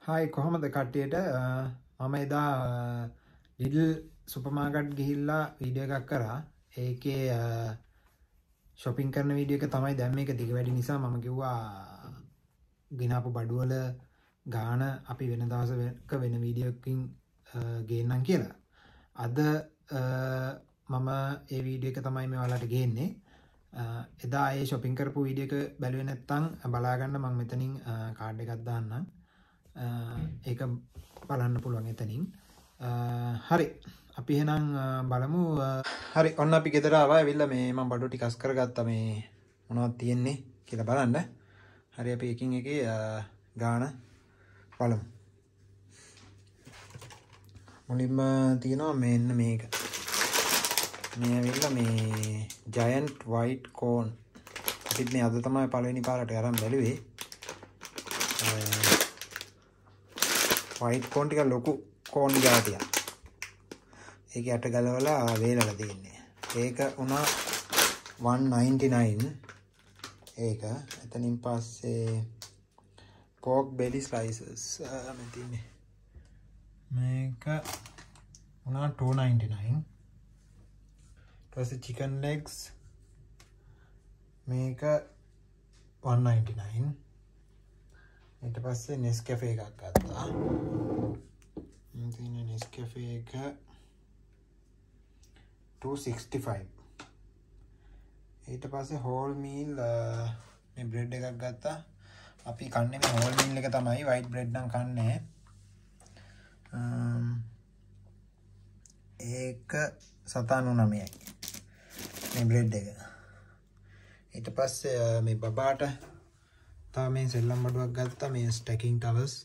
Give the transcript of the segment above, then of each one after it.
Hi කොහොමද කට්ටියට මම එදා ලිඩල් සුපර්මාකට් ගිහිල්ලා වීඩියෝ එකක් කරා ඒකේ shopping කරන වීඩියෝ එක තමයි දැන් මේක දිග වැඩි නිසා මම කිව්වා ගිනාපු බඩුවල ගාන අපි වෙන දවසක වෙන වීඩියෝ එකකින් ගේන්නම් කියලා. අද මම ඒ වීඩියෝ එක තමයි මේ ඔයාලට ගේන්නේ. එදා ඒ shopping කරපු වීඩියෝ එක බැලුවේ නැත්නම් බලා ගන්න මම මෙතනින් කාඩ් එකක් දාන්නම්. ඒක බලන්න පුළුවන් එතනින්. හරි අපි එහෙනම් බලමු. හරි ඔන්න අපි ගෙදර ආවා. ඇවිල්ලා මේ මම බඩු ටික අස් කරගත්තා මේ මොනවද තියෙන්නේ කියලා බලන්න. හරි අපි එකින් එකේ ගාන බලමු. මුලින්ම තියෙනවා මෙන්න මේක. මේ ඇවිල්ලා මේ giant white corn. අපිත් මේ අද තමයි පළවෙනි පාරට අරන් බැලුවේ. white corn ටික ලොකු corn జాතියක්. ඒක යට ගලවලා වේලලා තියෙන්නේ. ඒක උනා 199. ඒක එතනින් පස්සේ pork belly slices මේ තියෙන්නේ. මේක උනා 299. ඊට chicken legs මේක 199. ඊට පස්සේ Nescafe එකක් ගත්තා. ඉතින් Nescafe එක 265. ඊට පස්සේ whole meal මේ bread එකක් ගත්තා. අපි කන්නේ මේ whole meal එක තමයි. white bread නම් කන්නේ. ඒක 799යි. මේ bread එක. ඊට පස්සේ මේ බබාට තව මේ සෙල්ලම් බඩුවක් ගත්තා මේ stacking towers.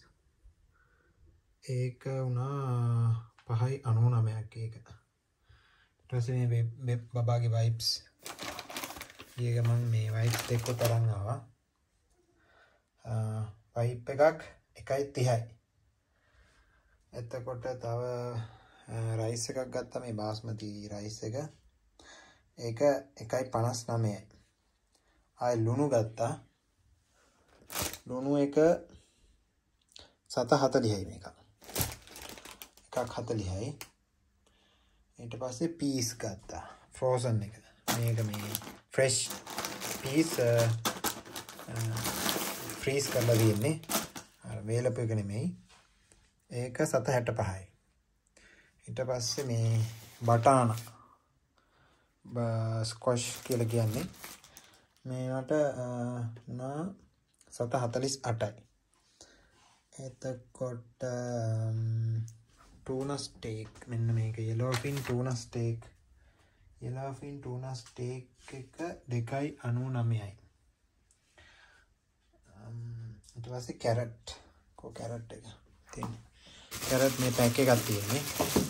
ඒක උනා 599ක් ඒක. ඊට පස්සේ මේ බබාගේ wipes. ඊයක මම මේ wipes දෙක තරම් ආවා. wipe එකක් 1.30යි. එතකොට තව rice එකක් ගත්තා මේ basmati rice එක. ඒක 1.59යි. ආයි ලුණු ගත්තා. ලුණු එක 740යි මේක. එකක් 40යි. ඊට පස්සේ peas ගත්තා. frozen එක. මේක මේ fresh peas freeze කරලා තියෙන්නේ. අර වේලපු එක නෙමෙයි. ඒක 765යි. ඊට පස්සේ මේ බටාන ස්ක්වොෂ් කියලා කියන්නේ. මේවට නා 748යි. එතකොට tuna steak මෙන්න මේක yellowfin tuna steak. yellowfin tuna steak එක 2.99යි. ඊට පස්සේ carrot carrot එක තියෙන්නේ. carrot මේ පැක් එකක් තියෙන්නේ.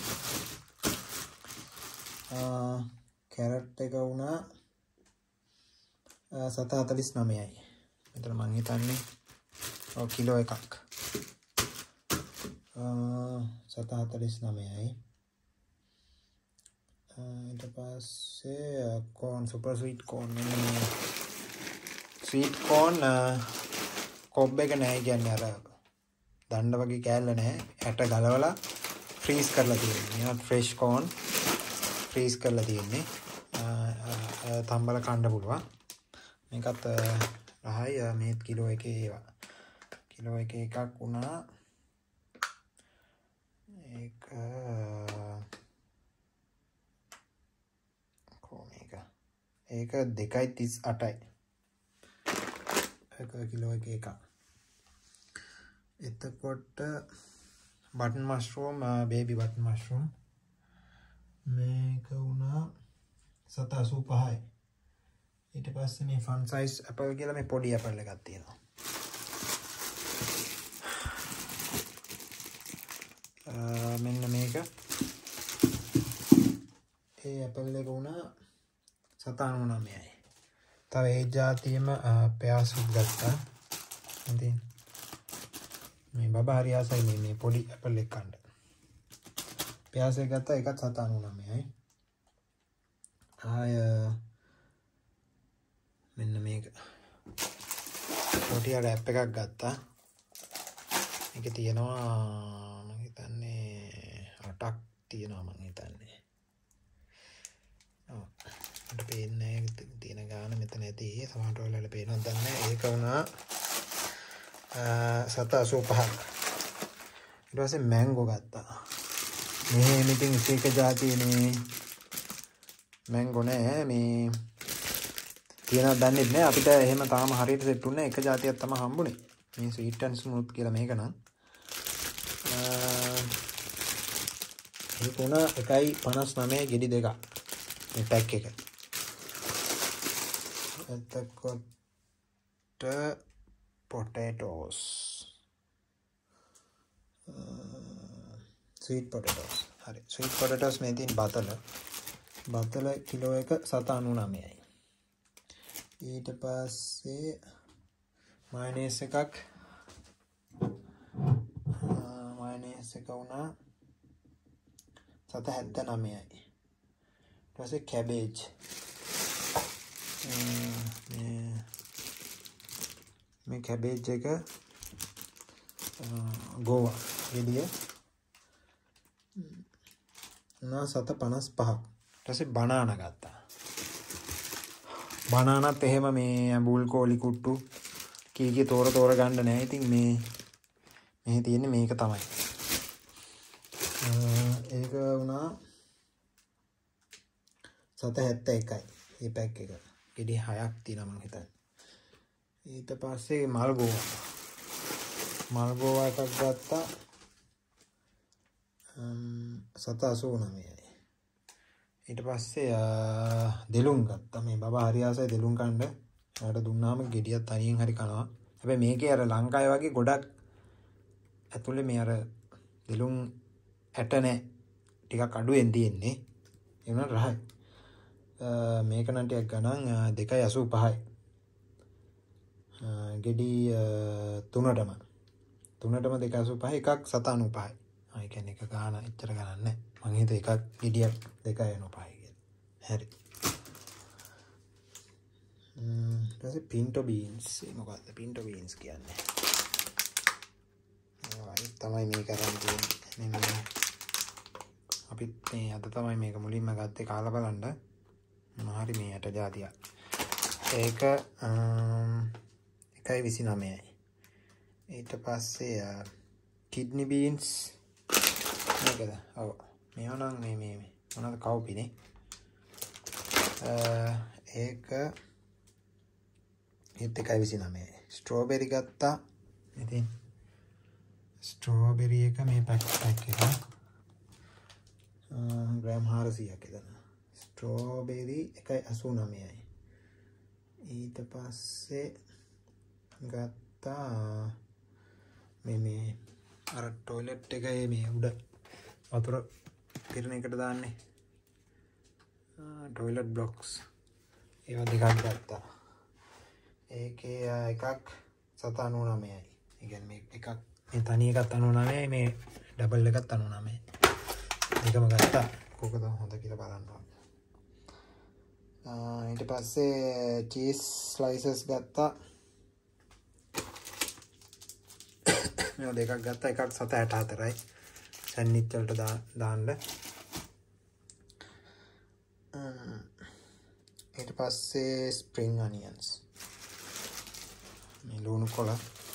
carrot එක වුණා 749යි. මෙතන මං හිතන්නේ කිලෝ එකක් 749යි. ඊට පස්සේ corn super sweet corn sweet corn කොබ් එක නැහැ කියන්නේ අර දණ්ඩ වගේ කෑල්ල නැහැ. ඇට ගලවලා freeze කරලා තියෙන්නේ. මේවත් fresh corn freeze කරලා තියෙන්නේ. තම්බල කන්න පුළුවන්. මේකත් රහයි මේත් කිලෝ එකේ ඒවා. කිලෝ එකේ එකක් වුණා. ඒක කොහොමද ඒක 2.38යි. ඒක කිලෝ එකේ එකක්. එතකොට button mushroom baby button mushroom මේක වුණා 785යි. ඊට පස්සේ මේ fun size apple කියලා මේ පොඩි apple එකක් තියෙනවා. මෙන්න මේක ඒ apple එක වුණා 799යි. තව ඒ જાතියෙම පයාසුත් ගත්තා. ඉතින් මේ බබා හරි ආසයි මේ පොඩි apple එක කන්න. පයාසෙ ගත්තා ඒකත් 799යි. ආය මෙන්න මේක පොටි අර ඇප් එකක් ගත්තා. මේකේ තියෙනවා මම හිතන්නේ 8ක් තියෙනවා මම හිතන්නේ. ඔව්. මට පේන්නේ තියෙන ගාන මෙතන ඇති. සමහරට ඔයාලට පේනවද දන්නේ නැහැ. ඒක වුණා 785ක්. ඊට පස්සේ මැංගෝ ගත්තා. මේ මිටින් එක જાතියනේ මැංගෝ නෑ මේ තියෙනවද දන්නේ නැහැ. අපිට එහෙම තාම හරියට සෙට් වුණේ එක જાතියක් තමයි හම්බුනේ. මේ ස්වීට් ඇන්ඩ් ස්මූත් කියලා මේක නම් මේක උනා 1.59 ගෙඩි දෙකක් මේ පැක් එක. එතකොට potatoes sweet potatoes හරි sweet potatoes මේ තියෙන බතල කිලෝ එක 799යි. ඊට පස්සේ මයනේස් එකක් මයනේස් එක වුණා 779යි. ඊට පස්සේ කැබේජ් මේ කැබේජ් එක ගෝවා ගෙඩිය නා 755ක්. ඊට පස්සේ බනානා ගත්තා. බනානත් එහෙම මේ ඇඹුල් කෝලි කුට්ටු කීකේ තෝර ගන්න නැහැ. ඉතින් මේ තියෙන්නේ මේක තමයි. ඒක වුණා 771යි. මේ පැක් එක. ගෙඩි 6ක් තියෙනවා මම හිතන්නේ. ඊට පස්සේ මල්ගෝවා එකක් ගත්තා 789යි. ඊට පස්සේ දෙලුම් ගත්තා. මේ බබා හරි ආසයි දෙලුම් කන්න. එයාට දුන්නාම ගෙඩියක් තනියෙන් හරි කනවා. හැබැයි මේකේ අර ලංකාවේ වගේ ගොඩක් ඇතුලේ මේ අර දෙලුම් ඇට නැහැ. ටිකක් අඩුවෙන් තියෙන්නේ. ඒ වුණාට රහයි. මේක නම් ටිකක් ගණන් 2.85යි. ගෙඩි තුනටම 2.85 එකක් 795යි. ඒ කියන්නේ එක ගාන එච්චර ගණන් නැහැ. මං හිතුවා එකක් ගෙඩියක් 2.95යි කියලා. හරි. ඊට පස්සේ පින්ටෝ බීන්ස්. මොකක්ද පින්ටෝ බීන්ස් කියන්නේ? ආයි තමයි මේක අරන් තියෙන්නේ. මේ අපිත් මේ අද තමයි මේක මුලින්ම ගත්තේ කාලා බලන්න. මොනවාරි මේ යට જાතියක්. ඒක 1.29යි. ඊට පස්සේ කිඩ්නි බීන්ස් මේකද? ඔව්. මේව නම් මේ මොනවද කවුපිනේ. ඒක 1.29යි. ස්ට්‍රෝබෙරි ගත්තා. ඉතින් ස්ට්‍රෝබෙරි එක මේ පැක් එක ග්‍රෑම් 400ක් එතන. ස්ට්‍රෝබෙරි 1.89යි. ඊට පස්සේ ගත්තා මේ අර ටොයිලට් එකේ මේ උඩ වතුර පිරෙන එකට දාන්නේ ටොයිලට් බ්ලොක්ස් ඒවා දෙකක් ගත්තා. ඒකේ එකක් 799යි. ඒ කියන්නේ මේ එකක් මේ තනි එකක් 99යි මේ ඩබල් එකක් 99යි. දෙකම ගත්තා. කොකද හොඳ කියලා බලන්න. ඊට පස්සේ චීස් ස්ලයිසස් ගත්තා. මේ දෙකක් ගත්තා. එකක් 764යි. සැන්ඩ්විච් වලට දාන්න. ඊට පස්සේ ස්ප්‍රින්ග් අනියන්ස්. මේ ලුණු කොළ.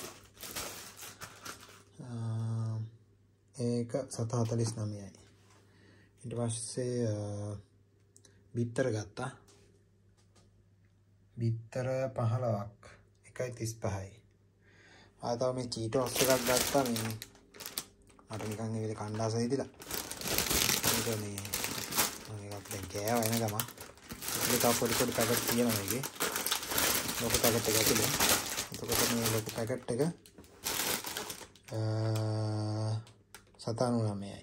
ඒක 749යි. ඊට පස්සේ බිත්තර ගත්තා. බිත්තර 15ක් 1.35යි. ආතව මේ චීටෝස් එකක් ගත්තා. මේ මට නිකන් ඒ විදිහට කණ්ඩාස හිතිලා. ඒක මේ මම එකක් දැන් කෑව එන ගම. ඒක පොඩි පැකට් තියෙනවා මේකේ. ලොකු පැකට් එකක් ඇතුලේ. එතකොට මේ ලොකු පැකට් එක 799යි.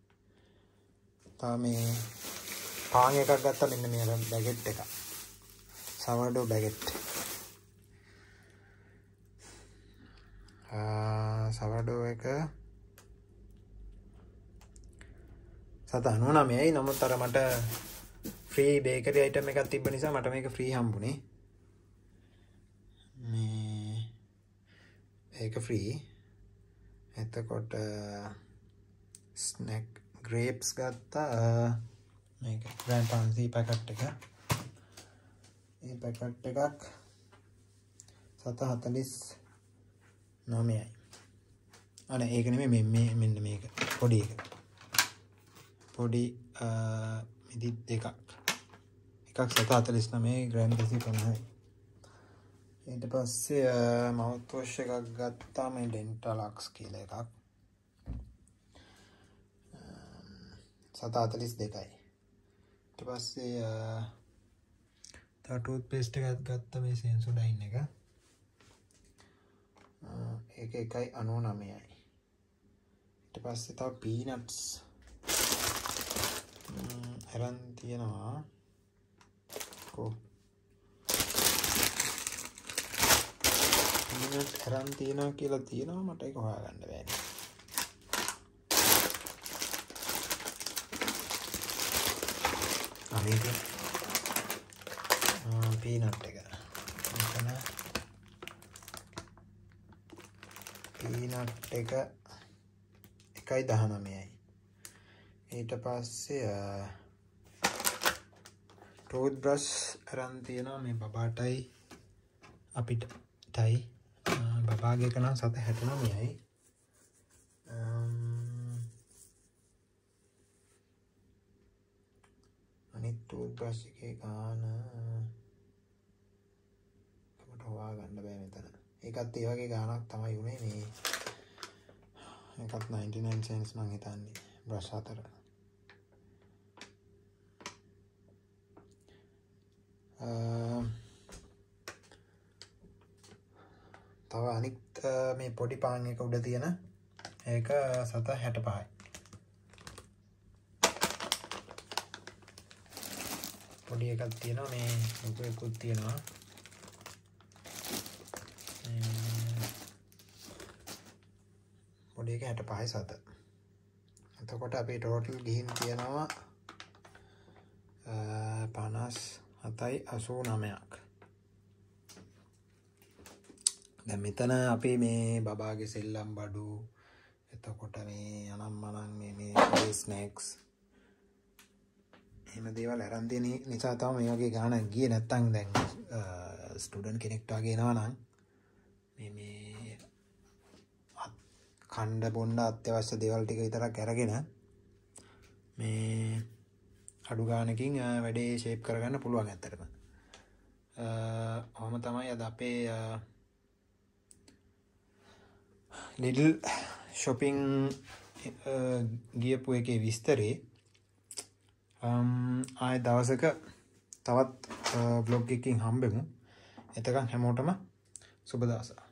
තව මේ පාන් එකක් ගත්තා මෙන්න මේ බැගෙට් එක. සවර්ඩෝ බැගෙට්. සවර්ඩෝ එක 799යි. නමුත් අර මට ෆ්‍රී බේකරි අයිටම් එකක් තිබ්බ නිසා මට මේක ෆ්‍රී හම්බුනේ. මේ ඒක ෆ්‍රී. එතකොට ස්නැක් ග්‍රේප්ස් ගත්තා මේක ග්‍රෑම් 500 පැකට් එක. මේ පැකට් එකක් 749යි. අනේ ඒක නෙමෙයි මෙන්න මේක පොඩි එක. පොඩි මිදි දෙකක්. එකක් 749 ග්‍රෑම් 250යි. ඊට පස්සේ මවුත් වොෂ් එකක් ගත්තා මේ ඩෙන්ටලක්ස් කියලා එකක් 742යි. ඊට පස්සේ තව ටූත් පේස්ට් එකක් ගත්තා මේ සෙන්සොඩයින් එක ඒක 199යි. ඊට පස්සේ තව පීනට්ස් අරන් තියෙනවා කො පීනට් අරන් තියෙනවා කියලා තියෙනවා මට ඒක හොයාගන්න බැහැ. අනේක පීනට් එක මෙතන පීනට් එක 119යි. ඊට පස්සේ ටූත් බ්‍රෂ් අරන් තියෙනවා මේ බබාටයි අපිටයි බබාගේ එක නම් 769යි. අනිත් ටූත් බ්‍රෂ් එකේ ගාන මට හොයාගන්න බෑ මෙතන. ඒකත් ඒ වගේ ගානක් තමයි උනේ මේ. ඒකත් 99 cents නම් හිතන්නේ බ්‍රෂ් අතර. තව අනිත් මේ පොඩි පාන් එක උඩ තියෙන ඒක 765යි. පොඩි එකක් තියෙනවා මේ ලොකු එකකුත් තියෙනවා. පොඩි එක 65යි 7. එතකොට අපේ ටෝටල් ගිහින් තියෙනවා 57යි 89ක්. දැන් මෙතන අපි මේ බබාගේ සෙල්ලම් බඩු එතකොට මේ අනම්මනම් මේ ස්නැක්ස් එහෙම දේවල් අරන් දෙන නිසා තමයි මේ වගේ ගාණක් ගියේ. නැත්තම් දැන් ස්ටුඩන්ට් කෙනෙක්ට වගේ එනවා නම් මේ කණ්ඩ බොණ්ඩ අත්‍යවශ්‍ය දේවල් ටික විතරක් අරගෙන මේ අඩු ගාණකින් වැඩේ ෂේප් කරගන්න පුළුවන් ඇත්තටම. ඔහොම තමයි අද අපේ ලිටල් shopping ගියපු එකේ විස්තරේ. ආය දවසක තවත් බ්ලොග් එකකින් හම්බෙමු. එතකන් හැමෝටම සුබ දවසක්.